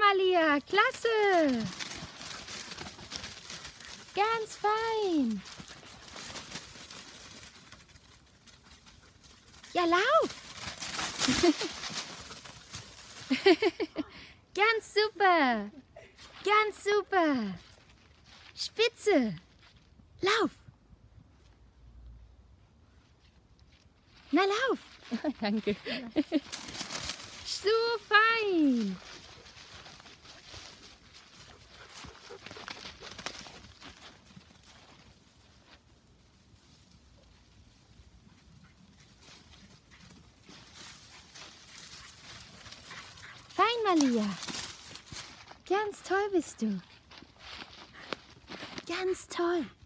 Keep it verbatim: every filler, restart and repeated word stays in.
Malia, klasse. Ganz fein. Ja, lauf. Ganz super. Ganz super. Spitze. Lauf. Na, lauf. Danke. So fein. Fein, Malia. Ganz toll bist du. Ganz toll.